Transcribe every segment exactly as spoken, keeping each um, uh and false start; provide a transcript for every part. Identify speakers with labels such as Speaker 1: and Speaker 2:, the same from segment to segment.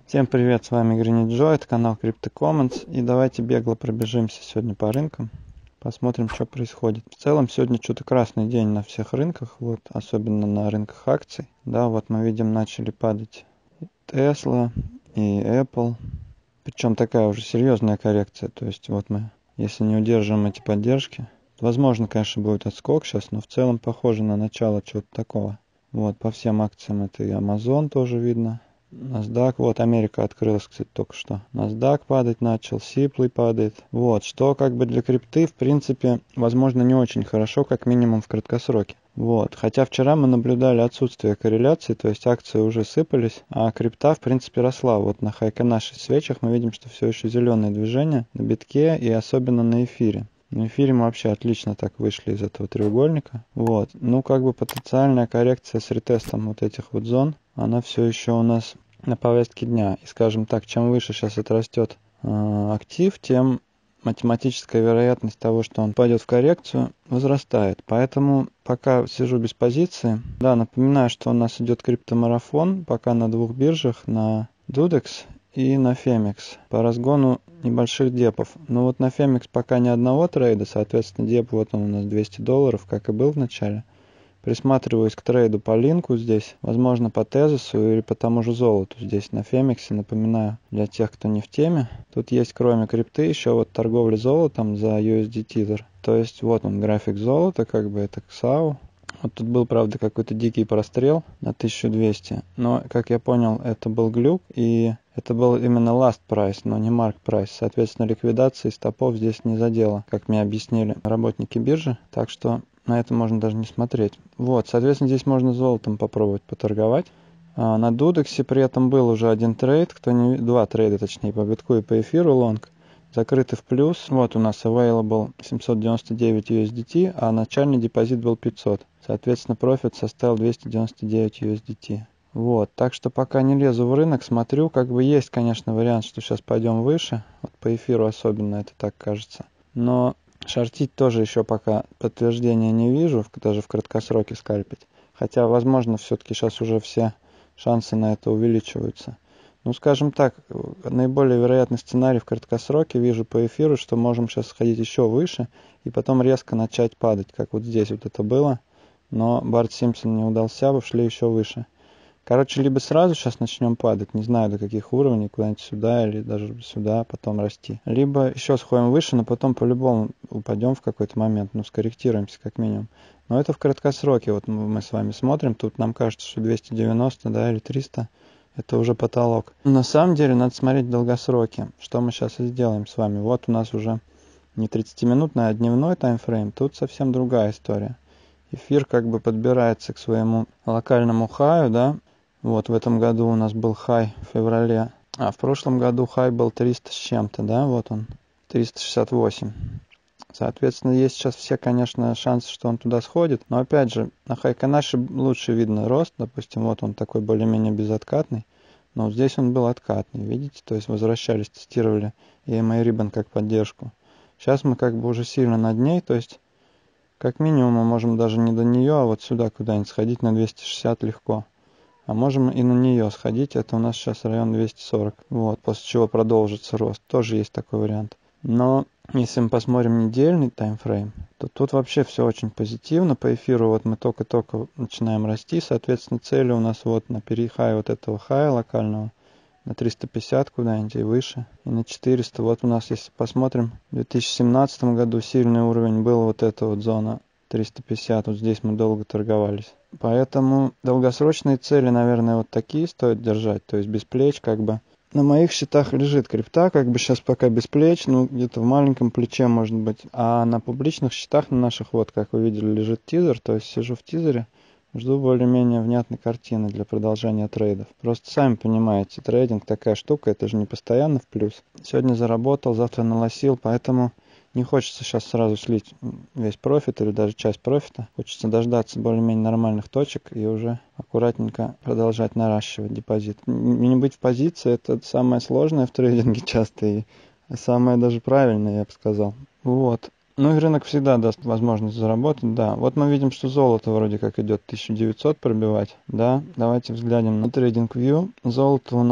Speaker 1: Всем привет, с вами Грини Джо, это канал CryptoCommons, и давайте бегло пробежимся сегодня по рынкам, посмотрим, что происходит. В целом сегодня что-то красный день на всех рынках, вот, особенно на рынках акций. Да, вот мы видим, начали падать и Tesla, и Apple, причем такая уже серьезная коррекция, то есть вот мы, если не удержим эти поддержки, возможно, конечно, будет отскок сейчас, но в целом похоже на начало чего-то такого. Вот, по всем акциям это и Amazon тоже видно. NASDAQ, вот Америка открылась, кстати, только что. NASDAQ падать начал, Сиплый падает. Вот, что как бы для крипты, в принципе, возможно, не очень хорошо, как минимум в краткосроке. Вот, хотя вчера мы наблюдали отсутствие корреляции, то есть акции уже сыпались, а крипта, в принципе, росла. Вот на Хайконаше свечах мы видим, что все еще зеленое движение на битке и особенно на эфире. На эфире мы вообще отлично так вышли из этого треугольника. Вот, ну как бы потенциальная коррекция с ретестом вот этих вот зон, она все еще у нас на повестке дня. И скажем так, чем выше сейчас отрастет э, актив, тем математическая вероятность того, что он пойдет в коррекцию, возрастает. Поэтому пока сижу без позиции. Да, напоминаю, что у нас идет криптомарафон, пока на двух биржах, на Dudex и на Фемикс, по разгону небольших депов. Но вот на Фемикс пока ни одного трейда, соответственно, деп вот он у нас двести долларов, как и был в начале. Присматриваюсь к трейду по линку здесь, возможно по тезису или по тому же золоту здесь на Фемиксе. Напоминаю, для тех, кто не в теме, тут есть кроме крипты еще вот торговля золотом за ю эс ди тизер. То есть вот он график золота, как бы это ксау. Вот тут был, правда, какой-то дикий прострел на тысячу двести, но, как я понял, это был глюк, и это был именно last price, но не mark price. Соответственно, ликвидации стопов здесь не задело, как мне объяснили работники биржи, так что на это можно даже не смотреть. Вот, соответственно, здесь можно золотом попробовать поторговать. А на Дудексе при этом был уже один трейд, кто не... два трейда, точнее, по битку и по эфиру лонг. Закрыты в плюс. Вот у нас available семьсот девяносто девять ю эс ди ти, а начальный депозит был пятьсот. Соответственно, профит составил двести девяносто девять ю эс ди ти. Вот, так что пока не лезу в рынок, смотрю, как бы есть, конечно, вариант, что сейчас пойдем выше. Вот по эфиру особенно это так кажется. Но шортить тоже еще пока подтверждения не вижу, даже в краткосроке скальпить. Хотя, возможно, все-таки сейчас уже все шансы на это увеличиваются. Ну, скажем так, наиболее вероятный сценарий в краткосроке вижу по эфиру, что можем сейчас сходить еще выше и потом резко начать падать, как вот здесь вот это было. Но Барт Симпсон не удался, ушли еще выше. Короче, либо сразу сейчас начнем падать, не знаю до каких уровней, куда-нибудь сюда или даже сюда, потом расти. Либо еще сходим выше, но потом по-любому упадем в какой-то момент, ну скорректируемся как минимум. Но это в краткосроке, вот мы с вами смотрим, тут нам кажется, что двести девяносто, да, или триста, это уже потолок. На самом деле надо смотреть в долгосроке, что мы сейчас и сделаем с вами. Вот у нас уже не тридцатиминутный, а дневной таймфрейм, тут совсем другая история. Эфир как бы подбирается к своему локальному хаю, да. Вот в этом году у нас был хай в феврале, а в прошлом году хай был триста с чем-то, да, вот он, триста шестьдесят восемь. Соответственно, есть сейчас все, конечно, шансы, что он туда сходит, но опять же, на Хайконаше лучше видно рост, допустим, вот он такой более-менее безоткатный, но вот здесь он был откатный, видите, то есть возвращались, тестировали и эм эй Ribbon как поддержку. Сейчас мы как бы уже сильно над ней, то есть как минимум мы можем даже не до нее, а вот сюда куда-нибудь сходить на двести шестьдесят легко. А можем и на нее сходить, это у нас сейчас район двести сорок. Вот, после чего продолжится рост. Тоже есть такой вариант. Но если мы посмотрим недельный таймфрейм, то тут вообще все очень позитивно. По эфиру вот мы только-только начинаем расти. Соответственно, цели у нас вот на перехай вот этого хая локального на триста пятьдесят куда-нибудь и выше, и на четыреста. Вот у нас, если посмотрим, в две тысячи семнадцатом году сильный уровень был вот эта вот зона триста пятьдесят, вот здесь мы долго торговались. Поэтому долгосрочные цели, наверное, вот такие стоит держать, то есть без плеч как бы. На моих счетах лежит крипта, как бы сейчас пока без плеч, ну где-то в маленьком плече может быть. А на публичных счетах на наших, вот как вы видели, лежит тизер, то есть сижу в тизере, жду более-менее внятной картины для продолжения трейдов. Просто сами понимаете, трейдинг такая штука, это же не постоянно в плюс. Сегодня заработал, завтра налосил, поэтому не хочется сейчас сразу слить весь профит или даже часть профита. Хочется дождаться более-менее нормальных точек и уже аккуратненько продолжать наращивать депозит. Не быть в позиции – это самое сложное в трейдинге часто и самое даже правильное, я бы сказал. Вот. Ну и рынок всегда даст возможность заработать, да. Вот мы видим, что золото вроде как идет тысячу девятьсот пробивать, да. Давайте взглянем на TradingView. Золото у нас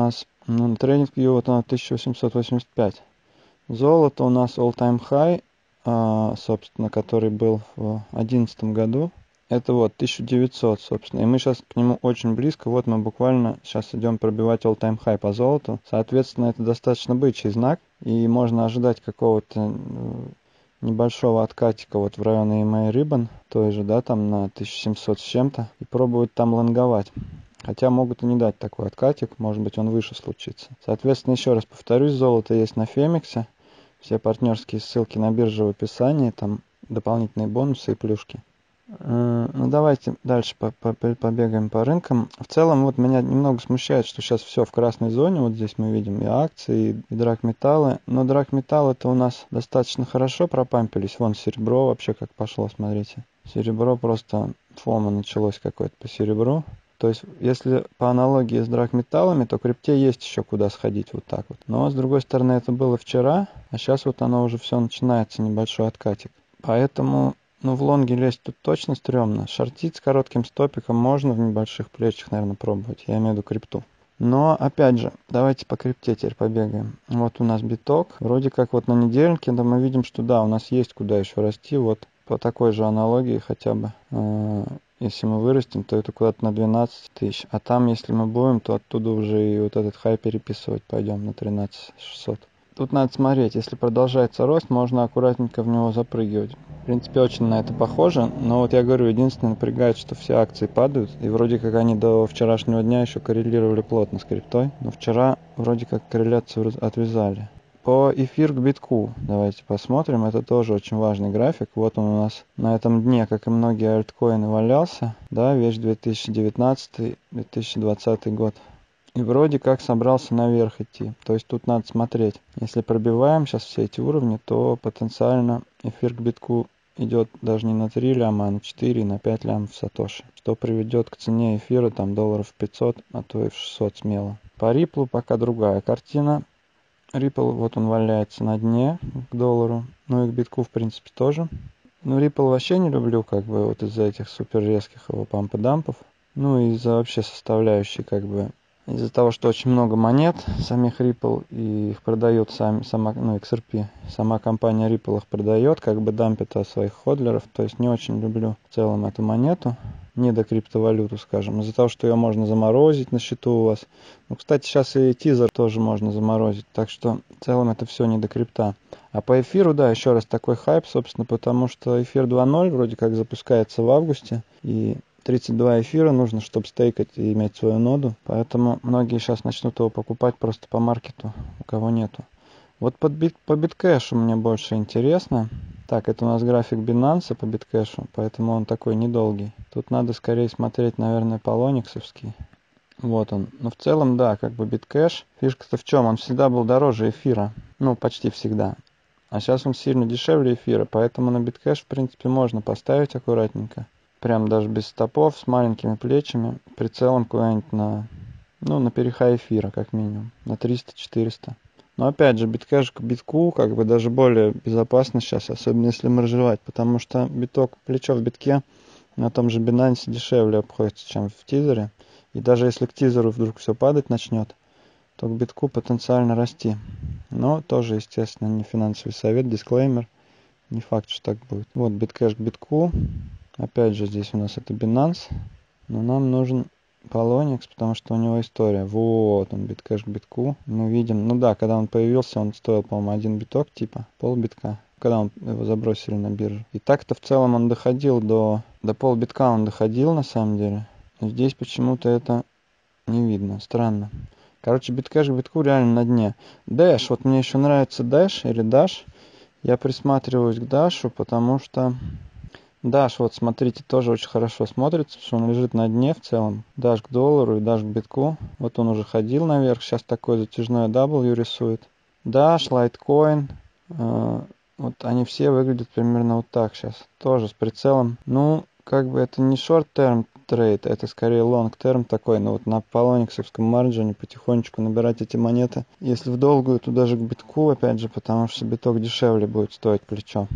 Speaker 1: Ну, на TradingView вот оно тысяча восемьсот восемьдесят пять. Золото у нас all-time high, а, собственно, который был в две тысячи одиннадцатом году. Это вот тысяча девятьсот, собственно. И мы сейчас к нему очень близко. Вот мы буквально сейчас идем пробивать all-time high по золоту. Соответственно, это достаточно бычий знак. И можно ожидать какого-то небольшого откатика вот в районе и эм эй Ribbon, той же, да, там на тысяча семьсот с чем-то. И пробовать там лонговать. Хотя могут и не дать такой откатик. Может быть, он выше случится. Соответственно, еще раз повторюсь, золото есть на Фемиксе. Все партнерские ссылки на бирже в описании. Там дополнительные бонусы и плюшки. Ну, давайте дальше побегаем по рынкам. В целом, вот меня немного смущает, что сейчас все в красной зоне. Вот здесь мы видим и акции, и драгметаллы. Но драгметаллы-то у нас достаточно хорошо пропампились. Вон серебро вообще как пошло, смотрите. Серебро просто фома началось какое-то по серебру. То есть, если по аналогии с драгметаллами, то крипте есть еще куда сходить вот так вот. Но, с другой стороны, это было вчера, а сейчас вот оно уже все начинается, небольшой откатик. Поэтому... Ну, в лонге лезть тут точно стрёмно. Шортить с коротким стопиком можно в небольших плечах, наверное, пробовать. Я имею в виду крипту. Но, опять же, давайте по крипте теперь побегаем. Вот у нас биток. Вроде как вот на недельнике, да, мы видим, что да, у нас есть куда еще расти. Вот по такой же аналогии хотя бы. Если мы вырастем, то это куда-то на двенадцать тысяч. А там, если мы будем, то оттуда уже и вот этот хай переписывать пойдем на тринадцать шестьсот. Тут надо смотреть, если продолжается рост, можно аккуратненько в него запрыгивать. В принципе, очень на это похоже, но вот я говорю, единственное напрягает, что все акции падают, и вроде как они до вчерашнего дня еще коррелировали плотно с криптой, но вчера вроде как корреляцию отвязали. По эфир к битку давайте посмотрим, это тоже очень важный график. Вот он у нас на этом дне, как и многие альткоины, валялся, да, весь две тысячи девятнадцатый — две тысячи двадцатый год. И вроде как собрался наверх идти. То есть тут надо смотреть. Если пробиваем сейчас все эти уровни, то потенциально эфир к битку идет даже не на три ляма, а на четыре, на пять лямов в сатоши. Что приведет к цене эфира там долларов пятьсот, а то и в шестьсот смело. По Ripple пока другая картина. Ripple, вот он валяется на дне к доллару. Ну и к битку в принципе тоже. Ну Ripple вообще не люблю, как бы вот из-за этих супер резких его пампа-дампов. Ну и из-за вообще составляющей как бы... Из-за того, что очень много монет самих Ripple, и их продает сам, сама, ну, икс эр пи, сама компания Ripple их продает, как бы дампит от своих ходлеров, то есть не очень люблю в целом эту монету, не до криптовалюту, скажем, из-за того, что ее можно заморозить на счету у вас. Ну, кстати, сейчас и тизер тоже можно заморозить, так что в целом это все не до крипта. А по эфиру, да, еще раз такой хайп, собственно, потому что эфир два ноль вроде как запускается в августе, и тридцать два эфира нужно, чтобы стейкать и иметь свою ноду. Поэтому многие сейчас начнут его покупать просто по маркету, у кого нету. Вот под бит, по биткэшу мне больше интересно. Так, это у нас график Binance по биткэшу, поэтому он такой недолгий. Тут надо скорее смотреть, наверное, полониксовский. Вот он. Но в целом, да, как бы биткэш. Фишка-то в чем? Он всегда был дороже эфира. Ну, почти всегда. А сейчас он сильно дешевле эфира, поэтому на биткэш, в принципе, можно поставить аккуратненько. Прям даже без стопов, с маленькими плечами, прицелом куда-нибудь на, ну, на перехай эфира, как минимум, на триста-четыреста. Но опять же, биткэш к битку, как бы даже более безопасно сейчас, особенно если моржевать, потому что биток, плечо в битке на том же Binance дешевле обходится, чем в тизере. И даже если к тизеру вдруг все падать начнет, то к битку потенциально расти. Но тоже, естественно, не финансовый совет, дисклеймер. Не факт, что так будет. Вот биткэш к битку. Опять же, здесь у нас это Binance, но нам нужен Poloniex, потому что у него история. Вот он, биткэш к битку. Мы видим, ну да, когда он появился, он стоил, по-моему, один биток, типа полбитка, когда он его забросили на биржу. И так-то в целом он доходил до, до полбитка, он доходил на самом деле. Но здесь почему-то это не видно, странно. Короче, биткэш к битку реально на дне. Dash, вот мне еще нравится Dash или Dash. Я присматриваюсь к Dash, потому что... Dash, вот смотрите, тоже очень хорошо смотрится, что он лежит на дне в целом. Dash к доллару и Dash к битку. Вот он уже ходил наверх, сейчас такое затяжное W рисует. Dash, Litecoin, э, вот они все выглядят примерно вот так сейчас. Тоже с прицелом. Ну, как бы это не short-term трейд, это скорее long-term такой. Но вот на полониксовском марджине потихонечку набирать эти монеты. Если в долгую, то даже к битку, опять же, потому что биток дешевле будет стоить плечо.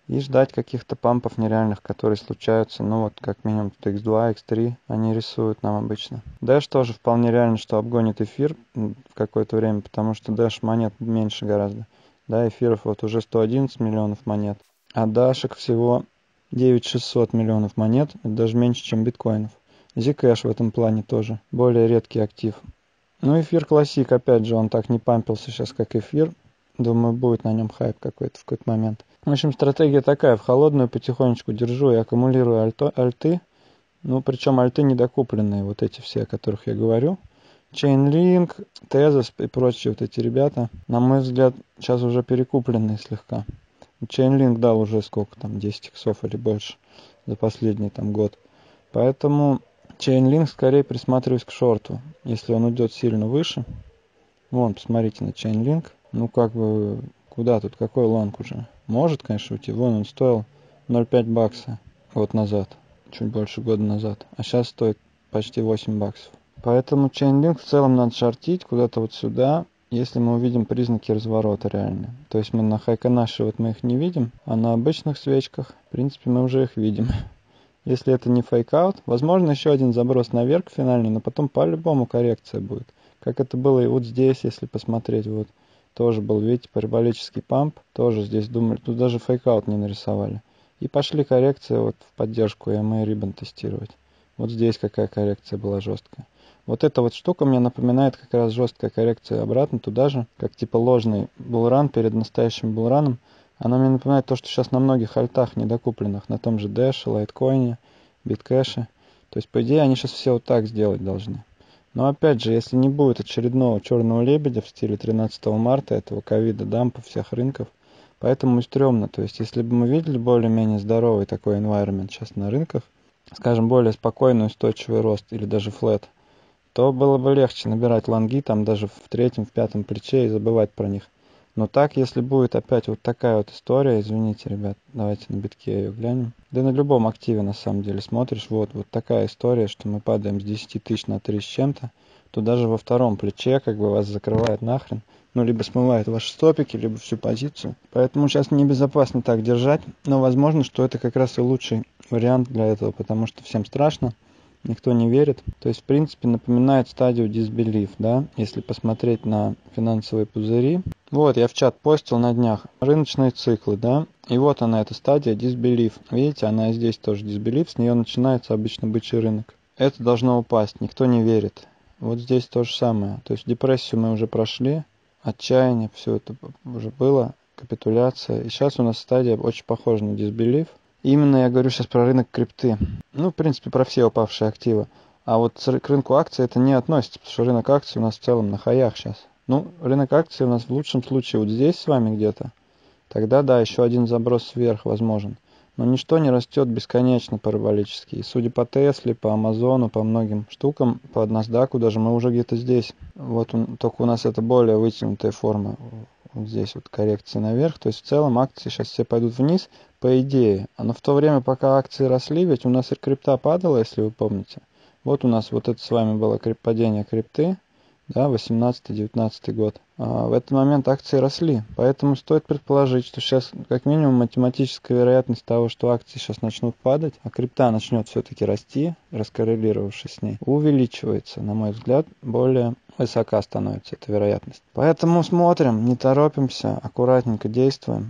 Speaker 1: и ждать каких-то пампов нереальных, которые случаются. Ну вот как минимум тут икс два, икс три они рисуют нам обычно. Dash тоже вполне реально, что обгонит эфир в какое-то время, потому что Dash монет меньше гораздо. Да, эфиров вот уже сто одиннадцать миллионов монет, а дашек всего девять тысяч шестьсот миллионов монет, это даже меньше, чем биткоинов. Zcash в этом плане тоже более редкий актив. Ну, эфир классик, опять же, он так не пампился сейчас, как эфир. Думаю, будет на нем хайп какой-то в какой-то момент. В общем, стратегия такая, в холодную потихонечку держу и аккумулирую альто, альты. Ну, причем альты недокупленные, вот эти все, о которых я говорю. Chainlink, Tezos и прочие вот эти ребята, на мой взгляд, сейчас уже перекупленные слегка. Chainlink дал уже сколько там, десять иксов или больше за последний там год. Поэтому Chainlink скорее присматриваюсь к шорту, если он уйдет сильно выше. Вон, посмотрите на Chainlink. Ну, как бы, куда тут, какой лонг уже? Может, конечно, уйти. Вон, он стоил ноль целых пять бакса год назад, чуть больше года назад. А сейчас стоит почти восемь баксов. Поэтому Chainlink в целом надо шортить куда-то вот сюда, если мы увидим признаки разворота реально. То есть мы на Хайконаше вот мы их не видим, а на обычных свечках, в принципе, мы уже их видим. Если это не фейкаут, возможно еще один заброс наверх финальный, но потом по-любому коррекция будет. Как это было и вот здесь, если посмотреть, вот тоже был, видите, параболический памп, тоже здесь думали, тут даже фейкаут не нарисовали. И пошли коррекция вот в поддержку и эм эй Ribbon тестировать. Вот здесь какая коррекция была жесткая. Вот эта вот штука мне напоминает как раз жесткая коррекция обратно туда же, как типа ложный булран перед настоящим булраном. Она мне напоминает то, что сейчас на многих альтах недокупленных, на том же Dash, Litecoin, Bitcash. То есть, по идее, они сейчас все вот так сделать должны. Но опять же, если не будет очередного черного лебедя в стиле тринадцатого марта, этого ковида, дампа всех рынков, поэтому и стрёмно. То есть, если бы мы видели более-менее здоровый такой environment сейчас на рынках, скажем, более спокойный, устойчивый рост или даже флет, то было бы легче набирать лонги там даже в третьем, в пятом плече и забывать про них. Но так, если будет опять вот такая вот история, извините, ребят, давайте на битке ее глянем. Да на любом активе на самом деле смотришь, вот, вот такая история, что мы падаем с десяти тысяч на три с чем-то, то даже во втором плече как бы вас закрывает нахрен. Ну, либо смывает ваши стопики, либо всю позицию. Поэтому сейчас небезопасно так держать, но возможно, что это как раз и лучший вариант для этого, потому что всем страшно. Никто не верит. То есть, в принципе, напоминает стадию disbelief, да, если посмотреть на финансовые пузыри. Вот, я в чат постил на днях. Рыночные циклы, да, и вот она, эта стадия disbelief. Видите, она и здесь тоже disbelief, с нее начинается обычно бычий рынок. Это должно упасть, никто не верит. Вот здесь то же самое. То есть, депрессию мы уже прошли, отчаяние, все это уже было, капитуляция. И сейчас у нас стадия очень похожа на disbelief. Именно я говорю сейчас про рынок крипты. Ну, в принципе, про все упавшие активы. А вот к рынку акций это не относится, потому что рынок акций у нас в целом на хаях сейчас. Ну, рынок акций у нас в лучшем случае вот здесь с вами где-то. Тогда, да, еще один заброс вверх возможен. Но ничто не растет бесконечно параболически. И судя по Тесле, по Амазону, по многим штукам, по NASDAQ даже мы уже где-то здесь. Вот он, только у нас это более вытянутая форма. Вот здесь вот коррекции наверх. То есть в целом акции сейчас все пойдут вниз, по идее. Но в то время, пока акции росли, ведь у нас и крипта падала, если вы помните. Вот у нас вот это с вами было падение крипты, да, восемнадцатый-девятнадцатый год. А в этот момент акции росли. Поэтому стоит предположить, что сейчас как минимум математическая вероятность того, что акции сейчас начнут падать, а крипта начнет все-таки расти, раскоррелировавшись с ней, увеличивается, на мой взгляд, более высока становится эта вероятность. Поэтому смотрим, не торопимся, аккуратненько действуем.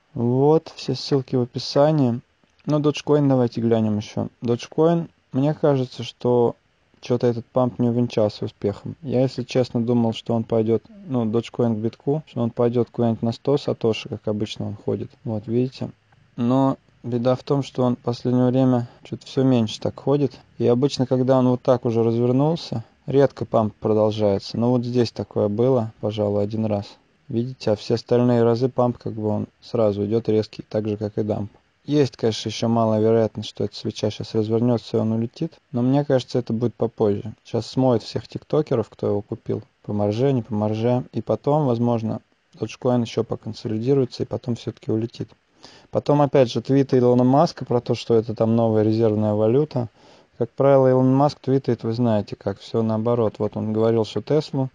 Speaker 1: Вот, все ссылки в описании. Ну, Dogecoin давайте глянем еще. Dogecoin, мне кажется, что что-то этот памп не увенчался успехом. Я, если честно, думал, что он пойдет, ну, Dogecoin к битку, что он пойдет куда-нибудь на сто сатоши, как обычно он ходит. Вот, видите. Но беда в том, что он в последнее время что-то все меньше так ходит. И обычно, когда он вот так уже развернулся, редко памп продолжается. Но вот здесь такое было, пожалуй, один раз. Видите, а все остальные разы памп как бы он сразу идет резкий, так же, как и дамп. Есть, конечно, еще малая вероятность, что эта свеча сейчас развернется и он улетит, но мне кажется, это будет попозже. Сейчас смоет всех тиктокеров, кто его купил, по марже, не по марже, и потом, возможно, Dogecoin еще поконсолидируется и потом все-таки улетит. Потом, опять же, твиты Илона Маска про то, что это там новая резервная валюта. Как правило, Илон Маск твитает, вы знаете, как все наоборот. Вот он говорил, что Теслу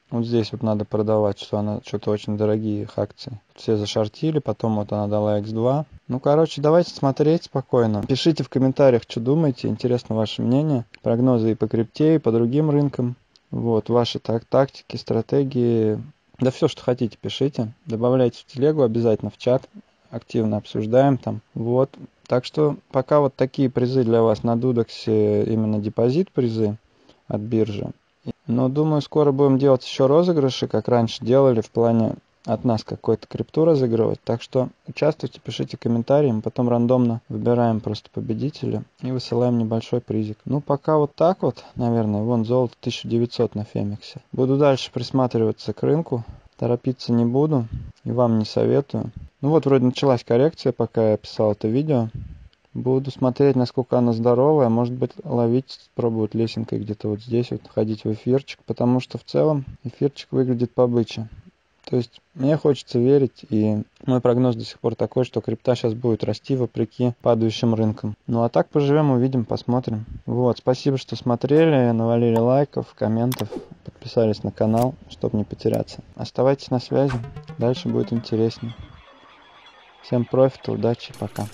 Speaker 1: Вот здесь вот надо продавать, что она что-то очень дорогие их акции. Все зашортили, потом вот она дала икс два. Ну, короче, давайте смотреть спокойно. Пишите в комментариях, что думаете, интересно ваше мнение. Прогнозы и по крипте, и по другим рынкам. Вот, ваши так, тактики, стратегии. Да все, что хотите, пишите. Добавляйте в телегу обязательно, в чат. Активно обсуждаем там. Вот. Так что пока вот такие призы для вас на Дудексе, именно депозит призы от биржи. Но думаю, скоро будем делать еще розыгрыши, как раньше делали, в плане от нас какую-то крипту разыгрывать. Так что участвуйте, пишите комментарии, мы потом рандомно выбираем просто победителя и высылаем небольшой призик. Ну, пока вот так вот, наверное. Вон золото тысяча девятьсот на Фемиксе. Буду дальше присматриваться к рынку. Торопиться не буду и вам не советую. Ну вот, вроде началась коррекция, пока я писал это видео. Буду смотреть, насколько она здоровая. Может быть, ловить, пробовать лесенкой где-то вот здесь, вот ходить в эфирчик. Потому что в целом эфирчик выглядит побыче. То есть мне хочется верить, и мой прогноз до сих пор такой, что крипта сейчас будет расти вопреки падающим рынкам. Ну а так поживем, увидим, посмотрим. Вот, спасибо, что смотрели, навалили лайков, комментов, подписались на канал, чтобы не потеряться. Оставайтесь на связи, дальше будет интереснее. Всем профита, удачи, пока.